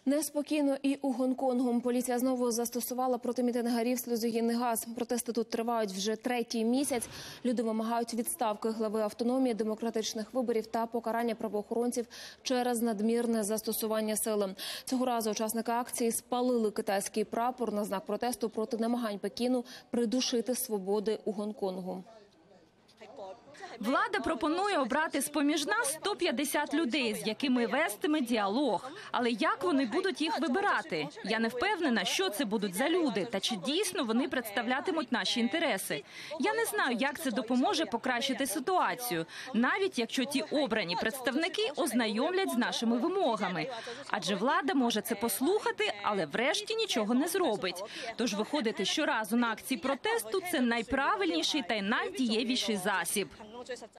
Неспокійно і у Гонконгу. Поліція знову застосувала проти мітингарів сльозогінний газ. Протести тут тривають вже третій місяць. Люди вимагають відставки глави автономії, демократичних виборів та покарання правоохоронців через надмірне застосування сили. Цього разу учасники акції спалили китайський прапор на знак протесту проти намагань Пекіну придушити свободи у Гонконгу. Влада пропонує обрати з-поміж нас 150 людей, з якими вестиме діалог. Але як вони будуть їх вибирати? Я не впевнена, що це будуть за люди, та чи дійсно вони представлятимуть наші інтереси. Я не знаю, як це допоможе покращити ситуацію, навіть якщо ті обрані представники ознайомлять з нашими вимогами. Адже влада може це послухати, але врешті нічого не зробить. Тож виходити щоразу на акції протесту – це найправильніший та найдієвіший засіб.